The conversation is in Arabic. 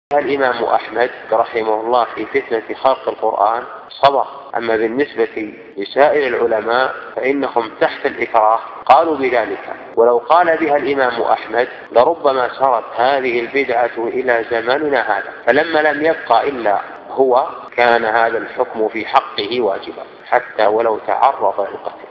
الإمام أحمد رحمه الله في فتنة خلق القرآن صبر. أما بالنسبة لسائر العلماء فإنهم تحت الإكراه قالوا بذلك، ولو قال بها الإمام أحمد لربما سرت هذه البدعة إلى زماننا هذا، فلما لم يبقى إلا هو كان هذا الحكم في حقه واجبا حتى ولو تعرض للقتل.